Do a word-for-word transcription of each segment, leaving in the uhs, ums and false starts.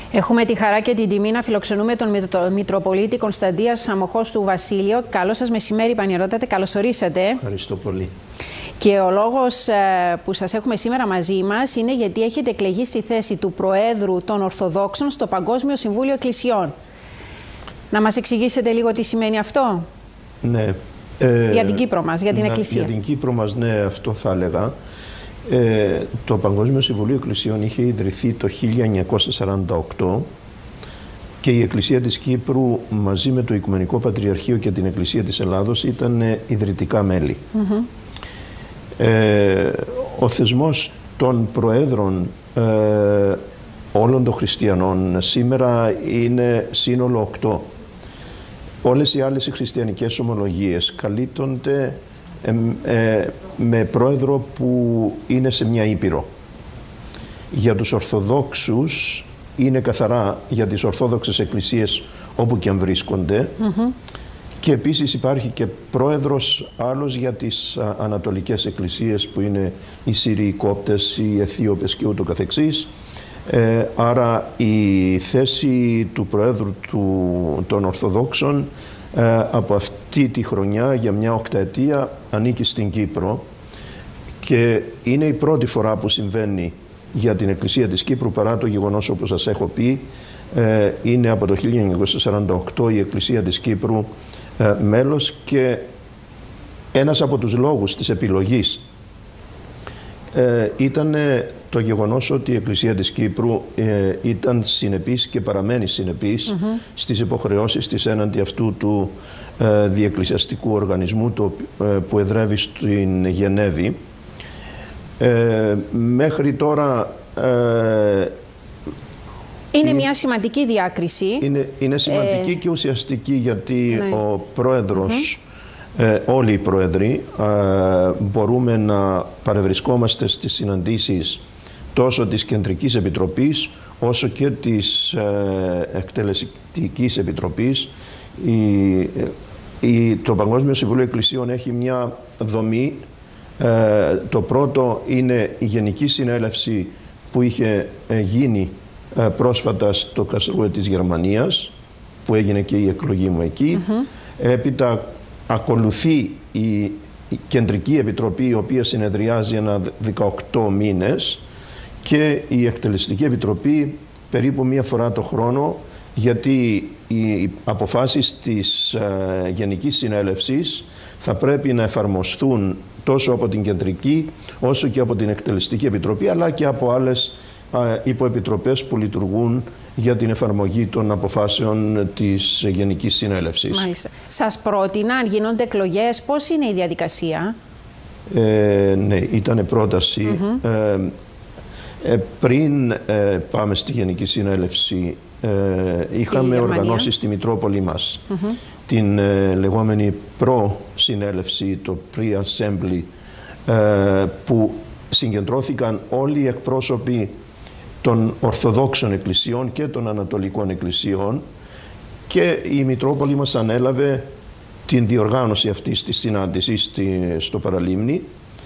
Έχουμε τη χαρά και την τιμή να φιλοξενούμε τον Μητροπολίτη Κωνσταντίας Αμοχώστου Βασίλειο. Καλό σας μεσημέρι, Πανιερότατε. Καλώς ορίσατε. Ευχαριστώ πολύ. Και ο λόγος που σας έχουμε σήμερα μαζί μας είναι γιατί έχετε εκλεγεί στη θέση του Προέδρου των Ορθοδόξων στο Παγκόσμιο Συμβούλιο Εκκλησιών. Να μας εξηγήσετε λίγο τι σημαίνει αυτό? Ναι. Ε, για την Κύπρο μας, για την να, Εκκλησία. Για την Κύπρο μας, ναι, αυτό θα έλεγα. Ε, το Παγκόσμιο Συμβουλίο Εκκλησιών είχε ιδρυθεί το χίλια εννιακόσια σαράντα οκτώ και η Εκκλησία της Κύπρου μαζί με το Οικουμενικό Πατριαρχείο και την Εκκλησία της Ελλάδος ήταν ιδρυτικά μέλη. Mm-hmm. ε, ο θεσμός των Προέδρων ε, όλων των χριστιανών σήμερα είναι σύνολο οκτώ. Όλες οι άλλες οι χριστιανικές ομολογίες καλύπτονται ε, ε, με πρόεδρο που είναι σε μια ήπειρο. Για τους Ορθοδόξους είναι καθαρά για τις Ορθόδοξες Εκκλησίες όπου και αν βρίσκονται. Mm-hmm. Και επίσης υπάρχει και πρόεδρος άλλος για τις Ανατολικές Εκκλησίες που είναι οι Σύριοι Κόπτες, οι Αιθίωπες και ούτω καθεξής. Ε, άρα η θέση του Προέδρου του, των Ορθοδόξων ε, από αυτή τη χρονιά για μια οκταετία ανήκει στην Κύπρο και είναι η πρώτη φορά που συμβαίνει για την Εκκλησία της Κύπρου, παρά το γεγονός, όπως σας έχω πει, ε, είναι από το χίλια εννιακόσια σαράντα οκτώ η Εκκλησία της Κύπρου ε, μέλος, και ένας από τους λόγους της επιλογής ε, ήταν το γεγονός ότι η Εκκλησία της Κύπρου ε, ήταν συνεπής και παραμένει συνεπής mm-hmm. στις υποχρεώσεις της έναντι αυτού του ε, διεκκλησιαστικού οργανισμού το, ε, που εδρεύει στην Γενέβη. Ε, μέχρι τώρα ε, είναι μια σημαντική διάκριση. Είναι, είναι σημαντική ε, και ουσιαστική, γιατί ναι. ο Πρόεδρος, mm-hmm. ε, όλοι οι Πρόεδροι ε, μπορούμε να παρευρισκόμαστε στις συναντήσεις τόσο της Κεντρικής Επιτροπής όσο και της ε, Εκτελεστικής Επιτροπής. Η, η, το Παγκόσμιο Συμβούλιο Εκκλησιών έχει μια δομή. Ε, το πρώτο είναι η Γενική Συνέλευση που είχε ε, γίνει ε, πρόσφατα στο Καρλσρούε της Γερμανίας, που έγινε και η εκλογή μου εκεί. Mm-hmm. Έπειτα ακολουθεί η, η Κεντρική Επιτροπή, η οποία συνεδριάζει ένα δεκαοκτώ μήνες, και η Εκτελεστική Επιτροπή περίπου μία φορά το χρόνο, γιατί οι αποφάσεις της ε, Γενικής Συνέλευσης θα πρέπει να εφαρμοστούν τόσο από την Κεντρική όσο και από την Εκτελεστική Επιτροπή, αλλά και από άλλες α, υποεπιτροπές που λειτουργούν για την εφαρμογή των αποφάσεων της Γενικής Συνέλευσης. Μάλιστα. Σας πρότεινα, αν γίνονται εκλογές, πώς είναι η διαδικασία? Ε, ναι, ήταν πρόταση. Mm-hmm. ε, ε, πριν ε, πάμε στη Γενική Συνέλευση, ε, είχαμε Γερμανία. οργανώσει στη Μητρόπολη μας mm-hmm. την ε, λεγόμενη προ-συνέλευση, το pre-assembly, ε, που συγκεντρώθηκαν όλοι οι εκπρόσωποι των Ορθοδόξων Εκκλησιών και των Ανατολικών Εκκλησιών, και η Μητρόπολη μας ανέλαβε την διοργάνωση αυτής της συνάντησης στη, στο Παραλίμνη,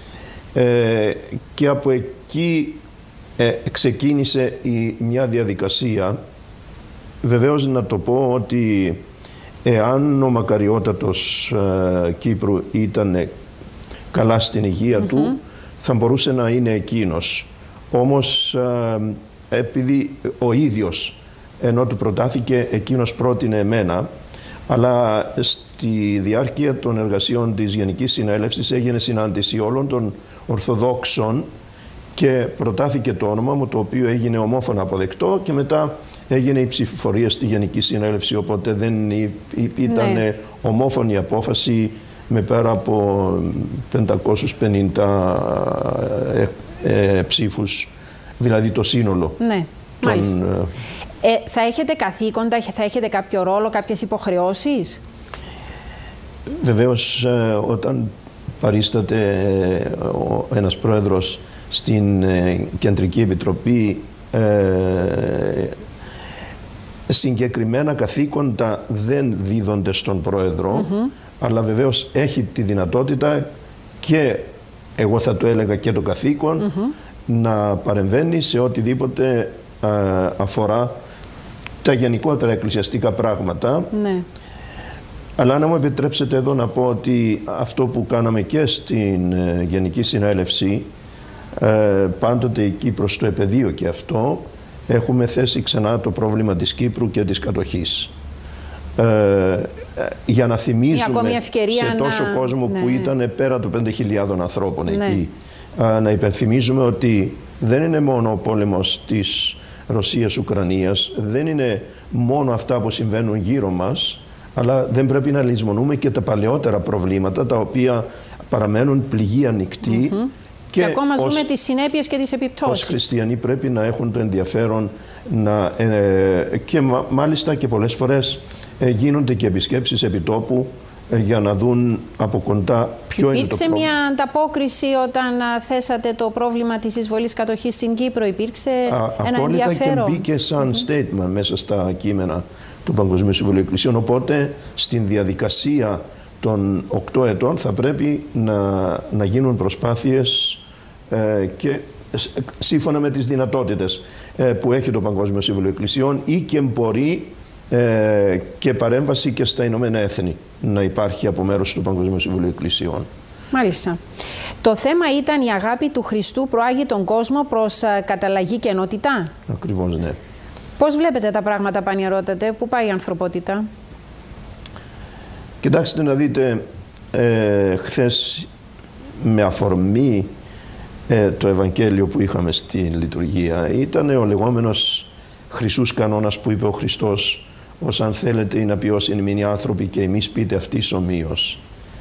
ε, και από εκεί ε, ξεκίνησε η, μια διαδικασία. Βεβαίως να το πω ότι εάν ο μακαριότατος ε, Κύπρου ήταν καλά στην υγεία mm-hmm. του, θα μπορούσε να είναι εκείνος. Όμως ε, επειδή ο ίδιος, ενώ του προτάθηκε, εκείνος πρότεινε εμένα, αλλά στη διάρκεια των εργασιών της Γενικής Συνέλευσης έγινε συνάντηση όλων των Ορθοδόξων και προτάθηκε το όνομα μου, το οποίο έγινε ομόφωνα αποδεκτό, και μετά έγινε η ψηφοφορία στη Γενική Συνέλευση, οπότε δεν ήταν ναι. ομόφωνη απόφαση με πέρα από πεντακόσιους πενήντα ε, ε, ψήφους, δηλαδή το σύνολο. Ναι, των, μάλιστα. Ε, θα έχετε καθήκοντα, θα έχετε κάποιο ρόλο, κάποιες υποχρεώσεις? Βεβαίως, ε, όταν παρίσταται ε, ο, ένας πρόεδρος στην ε, Κεντρική Επιτροπή, ε, συγκεκριμένα καθήκοντα δεν δίδονται στον πρόεδρο, mm-hmm. αλλά βεβαίως έχει τη δυνατότητα, και εγώ θα το έλεγα και το καθήκον, mm-hmm. να παρεμβαίνει σε οτιδήποτε α, αφορά τα γενικότερα εκκλησιαστικά πράγματα. Ναι. Αλλά να μου επιτρέψετε εδώ να πω ότι αυτό που κάναμε και στην ε, Γενική Συνέλευση, ε, πάντοτε εκεί προς το επαιδείο και αυτό, έχουμε θέσει ξανά το πρόβλημα της Κύπρου και της κατοχής. Ε, για να θυμίζουμε σε τόσο να... κόσμο ναι. που ήταν πέρα των πέντε χιλιάδων ανθρώπων ναι. εκεί, ε, να υπενθυμίζουμε ότι δεν είναι μόνο ο πόλεμος της Ρωσίας-Ουκρανίας, δεν είναι μόνο αυτά που συμβαίνουν γύρω μας, αλλά δεν πρέπει να λησμονούμε και τα παλαιότερα προβλήματα τα οποία παραμένουν πληγή ανοιχτή. Mm-hmm. Και, και ακόμα ως, ζούμε τις συνέπειες και τις επιπτώσεις. Ως χριστιανοί πρέπει να έχουν το ενδιαφέρον να, ε, και μα, μάλιστα και πολλές φορές ε, γίνονται και επισκέψεις επιτόπου ε, για να δουν από κοντά ποιο Υπήρξε είναι το πρόβλημα. Υπήρξε μια ανταπόκριση όταν α, θέσατε το πρόβλημα της εισβολής κατοχής στην Κύπρο, υπήρξε Α, ένα απόλυτα ενδιαφέρον. Και μπήκε σαν mm-hmm. statement μέσα στα κείμενα του Παγκοσμίου Συμβουλίου Εκκλησιών, οπότε στην διαδικασία των οκτώ ετών θα πρέπει να, να γίνουν προσπάθειες ε, και σύμφωνα με τις δυνατότητες ε, που έχει το Παγκόσμιο Συμβουλίο Εκκλησιών ή και μπορεί ε, και παρέμβαση και στα Ηνωμένα Έθνη να υπάρχει από μέρους του Παγκοσμίου Συμβουλίου Εκκλησιών. Μάλιστα. Το θέμα ήταν η αγάπη του Χριστού προάγει τον κόσμο προς α, καταλλαγή και ενότητα. Ακριβώς, ναι. Πώς βλέπετε τα πράγματα, Πανιερότατε, πού πάει η ανθρωπότητα? Κοιτάξτε να δείτε, ε, χθες με αφορμή ε, το Ευαγγέλιο που είχαμε στη λειτουργία ήταν ο λεγόμενος χρυσούς κανόνας που είπε ο Χριστός, ως αν θέλετε να ποιώσουν οι άνθρωποι και εμείς πείτε αυτής ομοίως.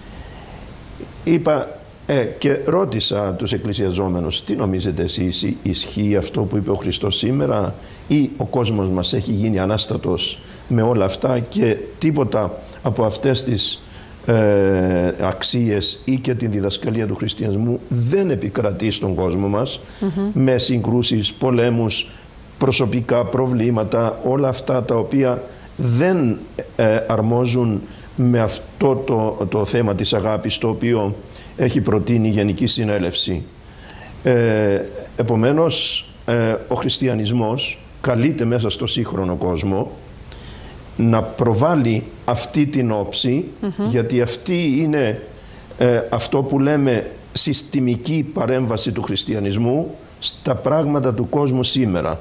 Είπα ε, και ρώτησα τους εκκλησιαζόμενους, τι νομίζετε εσείς, ισχύει αυτό που είπε ο Χριστός σήμερα ή ο κόσμος μας έχει γίνει ανάστατος με όλα αυτά και τίποτα από αυτές τις ε, αξίες ή και την διδασκαλία του χριστιανισμού δεν επικρατεί στον κόσμο μας mm-hmm. με συγκρούσεις, πολέμους, προσωπικά προβλήματα, όλα αυτά τα οποία δεν ε, αρμόζουν με αυτό το, το θέμα της αγάπης το οποίο έχει προτείνει η Γενική Συνέλευση. Ε, επομένως, ε, ο χριστιανισμός καλείται μέσα στο σύγχρονο κόσμο να προβάλλει αυτή την όψη, mm-hmm. γιατί αυτή είναι ε, αυτό που λέμε συστημική παρέμβαση του χριστιανισμού στα πράγματα του κόσμου σήμερα.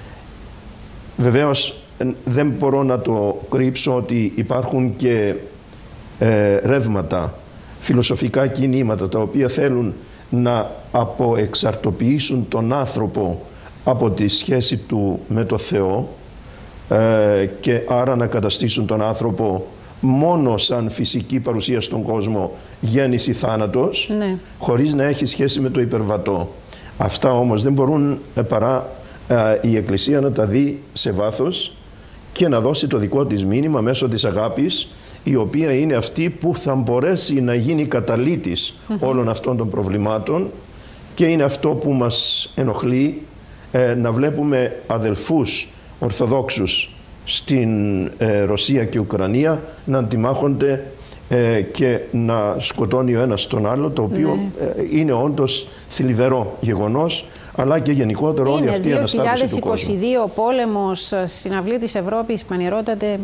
Βεβαίως δεν μπορώ να το κρύψω ότι υπάρχουν και ε, ρεύματα, φιλοσοφικά κινήματα τα οποία θέλουν να αποεξαρτοποιήσουν τον άνθρωπο από τη σχέση του με το Θεό ε, και άρα να καταστήσουν τον άνθρωπο μόνο σαν φυσική παρουσία στον κόσμο, γέννηση θάνατος, ναι. χωρίς να έχει σχέση με το υπερβατό. Αυτά όμως δεν μπορούν παρά ε, η Εκκλησία να τα δει σε βάθος και να δώσει το δικό της μήνυμα μέσω της αγάπης, η οποία είναι αυτή που θα μπορέσει να γίνει καταλύτης mm-hmm. όλων αυτών των προβλημάτων και είναι αυτό που μας ενοχλεί ε, να βλέπουμε αδελφούς Ορθοδόξους στην ε, Ρωσία και Ουκρανία να αντιμάχονται ε, και να σκοτώνει ο ένας τον άλλο, το οποίο ναι. ε, είναι όντως θλιβερό γεγονός, αλλά και γενικότερο όλη αυτή η αναστάτωση του κόσμου. δύο χιλιάδες είκοσι δύο ο πόλεμος στην αυλή της Ευρώπης, Πανιερότατε.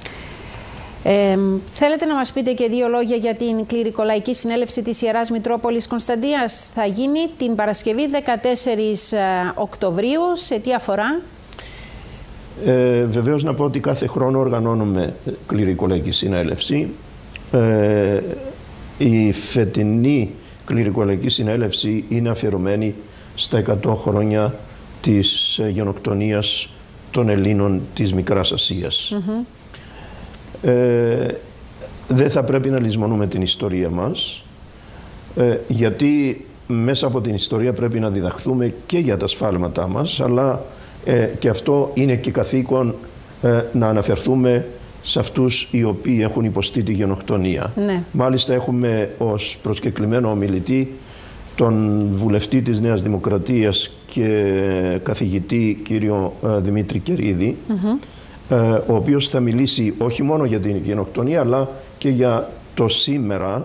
Ε, θέλετε να μας πείτε και δύο λόγια για την Κληρικολαϊκή Συνέλευση της Ιεράς Μητρόπολης Κωνσταντίας? Θα γίνει την Παρασκευή δεκατέσσερις Οκτωβρίου. Σε τι αφορά? Ε, βεβαίως να πω ότι κάθε χρόνο οργανώνουμε Κληρικολαϊκή Συνέλευση. Ε, η φετινή Κληρικολαϊκή Συνέλευση είναι αφιερωμένη στα εκατό χρόνια της γενοκτονίας των Ελλήνων της Μικράς Ασίας. Mm-hmm. Ε, δεν θα πρέπει να λησμονούμε την ιστορία μας, ε, γιατί μέσα από την ιστορία πρέπει να διδαχθούμε και για τα σφάλματά μας, αλλά ε, και αυτό είναι και καθήκον ε, να αναφερθούμε σε αυτούς οι οποίοι έχουν υποστεί τη γενοκτονία. Ναι. Μάλιστα έχουμε ως προσκεκλημένο ομιλητή τον βουλευτή της Νέας Δημοκρατίας και καθηγητή κύριο ε, Δημήτρη Κερίδη, mm-hmm. ο οποίος θα μιλήσει όχι μόνο για την γενοκτονία αλλά και για το σήμερα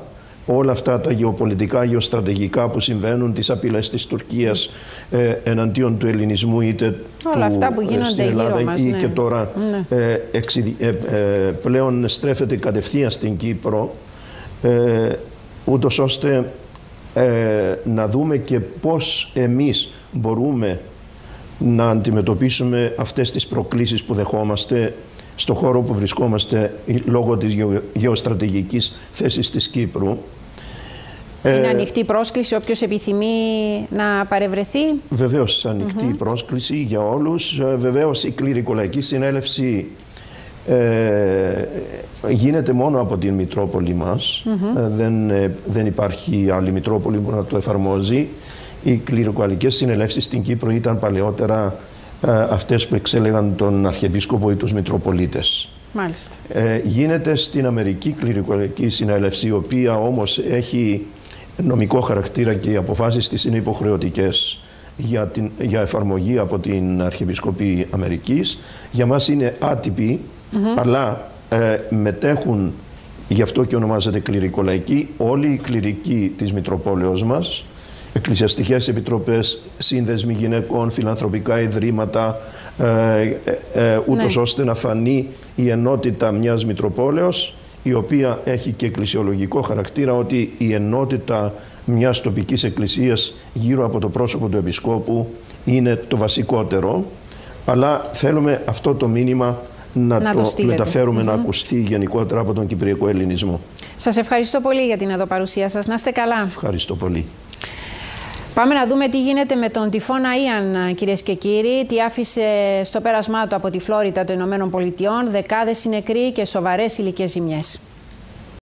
όλα αυτά τα γεωπολιτικά, γεωστρατηγικά που συμβαίνουν, τις απειλές της Τουρκίας ε, εναντίον του ελληνισμού είτε όλα του, αυτά που γίνονται στην Ελλάδα γύρω μας, ή ναι. και τώρα ναι. ε, εξι, ε, ε, πλέον στρέφεται κατευθείαν στην Κύπρο, ε, ούτως ώστε ε, να δούμε και πώς εμείς μπορούμε να αντιμετωπίσουμε αυτές τις προκλήσεις που δεχόμαστε στο χώρο που βρισκόμαστε λόγω της γεωστρατηγικής θέσης της Κύπρου. Είναι ε, ανοιχτή πρόσκληση όποιος επιθυμεί να παρευρεθεί. Βεβαίως ανοιχτή mm-hmm. πρόσκληση για όλους. Βεβαίως η κληρικολαϊκή συνέλευση ε, γίνεται μόνο από την Μητρόπολη μας. Mm-hmm. ε, δεν, ε, δεν υπάρχει άλλη Μητρόπολη που να το εφαρμόζει. Οι κληρικολαϊκές συνελεύσεις στην Κύπρο ήταν παλαιότερα ε, αυτές που εξέλεγαν τον Αρχιεπίσκοπο ή τους Μητροπολίτες. Μάλιστα. Ε, γίνεται στην Αμερική κληρικολαϊκή συνέλευση, η οποία όμως έχει νομικό χαρακτήρα και οι αποφάσεις της είναι υποχρεωτικές για, την, για εφαρμογή από την Αρχιεπισκοπή Αμερικής. Για μας είναι άτυπη, mm-hmm. αλλά ε, μετέχουν, γι' αυτό και ονομάζεται κληρικολαϊκή, όλοι οι κληρικοί της Μητροπόλεως μας, εκκλησιαστικές επιτροπές, σύνδεσμοι γυναικών, φιλανθρωπικά ιδρύματα, ε, ε, ε, ούτως ναι. ώστε να φανεί η ενότητα μιας Μητροπόλεως, η οποία έχει και εκκλησιολογικό χαρακτήρα, ότι η ενότητα μιας τοπικής εκκλησίας γύρω από το πρόσωπο του Επισκόπου είναι το βασικότερο, αλλά θέλουμε αυτό το μήνυμα να, να το, το μεταφέρουμε mm-hmm. να ακουστεί γενικότερα από τον Κυπριακό Ελληνισμό. Σας ευχαριστώ πολύ για την εδώ παρουσία σας. Να είστε καλά. Ευχαριστώ πολύ. Πάμε να δούμε τι γίνεται με τον τυφώνα Ιαν, κυρίες και κύριοι. Τι άφησε στο πέρασμά του από τη Φλόριντα των Ηνωμένων Πολιτειών, δεκάδες νεκροί και σοβαρές υλικές ζημιές.